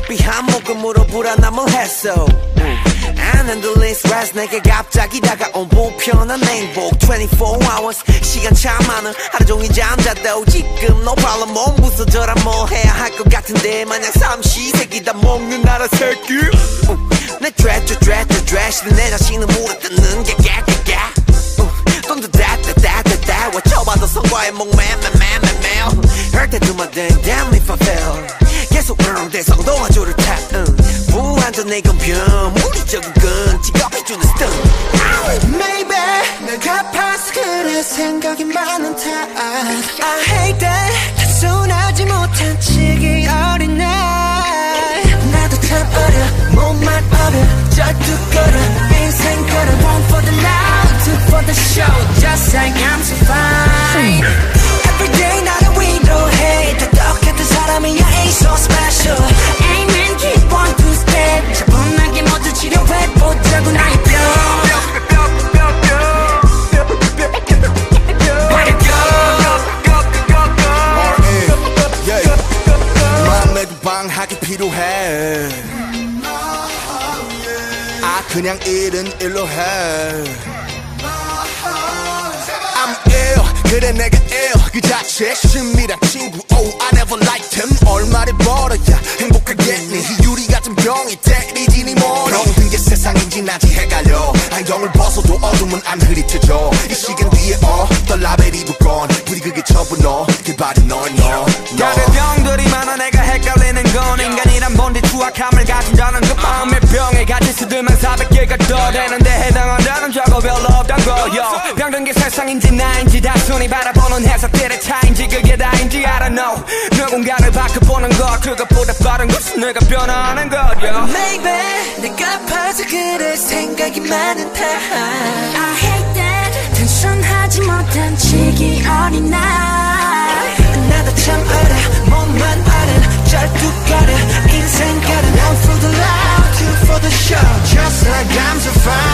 커피 한 모금으로 불안함을 했어. 안 들린 스트레스 내게 갑자기 다가온 불편한 행복 24 hours 시간 참 많은 하루 종일 잠자도 지금 no problem 몸 부서져라 뭐 해야 할 것 같은데 마냥 삼시세끼 다 먹는 나라 새끼 내 드레시는 내 자신을 물어뜯는 게 깨깨깨 돈도 다다다다다 외쳐봐도 성과에 목매매매매매 Hurt that do my damn if I fail 계속 대성동화 줄을 타 무한전 내 건변 무리적인 건 직업해주는 스턴 Maybe 내가 아파서 그래 생각이 많은 탓 I hate that 단순하지 못한 치기 어린 날 나도 참 어려 몸만 어려 절뚝거려 인생 걸어 One for the now, two for the show Just like I'm so fine Everyday 나를 위로해 똑똑했던 사람이야 ain't so special Amen keep on two step 차분하게 모두 치료해보자고 나의 병 마음에도 방학이 필요해 그냥 일은 일로 해 I'm ill 그래 내가 ill 그 자체 심이란 친구 Oh I never liked him 얼마를 벌어야 행복하겠니 유리 같은 병이 때리지니 뭐니 모든 게 세상인지 나지 헷갈려 안경을 벗어도 어둠은 안 흐릿해져 이 시간 뒤에 어떤 라벨이 붙건 부디 그게 전부 너 그 발이 너 다른 병들이 많아 내가 헷갈리는 건 인간이란 본디 추악함을 가진다는 그 마음의 병에 가진 수들만 400개가 더 되는데 해당한다는 저거 별로 없단 거요 병든 게 세상인지 나인지 단순히 바라보는 해석들의 차인지 그게 다인지 I don't know 누군가를 바꿔보는 것 그것보다 빠른 것은 내가 변화하는 거요 Maybe 내가 아파서 그래 생각이 많은 탓 I hate that 단순하지 못한 치기 어린 날 나도 참 어려 몸만 어려 절뚝거려 인생 걸어 One for the love, two for the show Just like I'm so fine